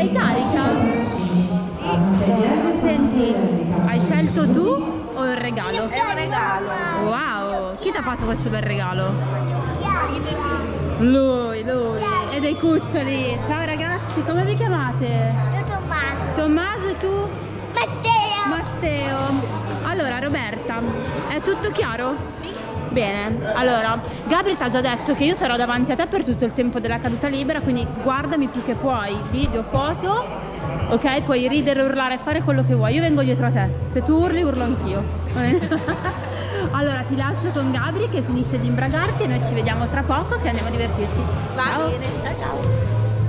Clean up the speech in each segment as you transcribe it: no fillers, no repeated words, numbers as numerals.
Sei carica? Sì. Senti, hai scelto tu o il regalo? È un regalo. Wow, chi ti ha fatto questo bel regalo? Lui. E dei cuccioli. Ciao ragazzi, come vi chiamate? Io Tommaso. Tommaso e tu? Matteo. Allora Roberta, è tutto chiaro? Sì. Bene, allora Gabri ti ha già detto che io sarò davanti a te per tutto il tempo della caduta libera, quindi guardami più che puoi, video, foto, ok? Puoi ridere, urlare, fare quello che vuoi, io vengo dietro a te, se tu urli urlo anch'io. Allora ti lascio con Gabri che finisce di imbragarti e noi ci vediamo tra poco che andiamo a divertirci. Va Ciao. bene, ciao.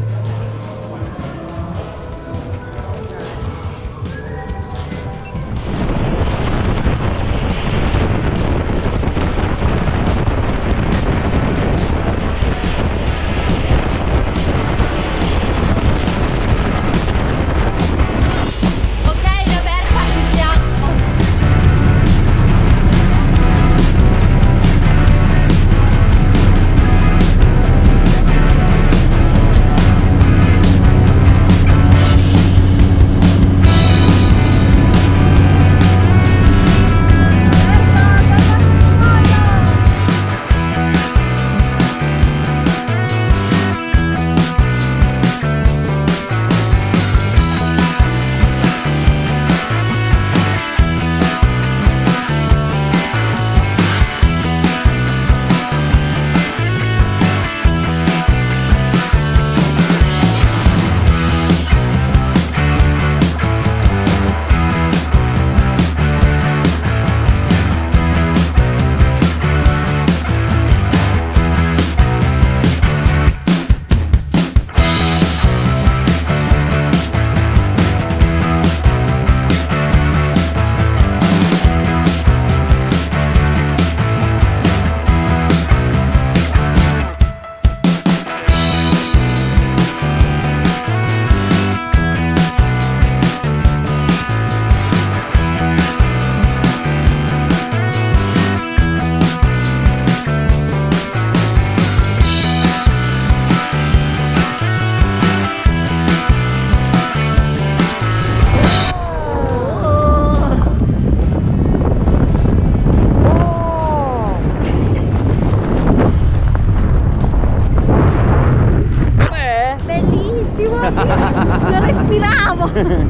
Non respiravo.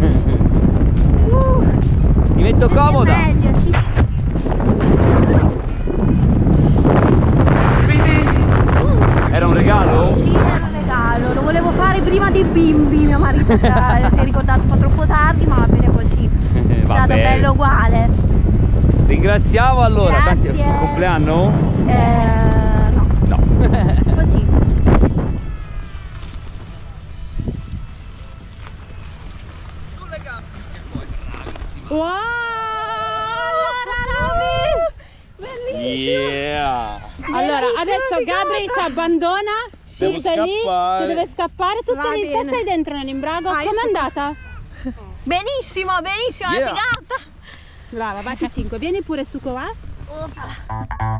Mi metto comoda. Meglio, sì. Quindi era un regalo? Sì, era un regalo. Lo volevo fare prima dei bimbi. Mio marito si è ricordato un po' troppo tardi, ma va bene così. È stato bello uguale. Ringraziamo allora. Grazie. Tanti compleanno? No. No. Così. Wow! Bellissimo! Yeah! Allora, adesso Gabri ci abbandona, Devo tu stai lì, scappare. tu deve scappare, tu Va stai lì, te bene. stai dentro nell'imbrago, Ah, io com'è sono- andata? Benissimo, benissimo, Yeah. una figata! Brava, vai a 5, vieni pure su qua. Oppa.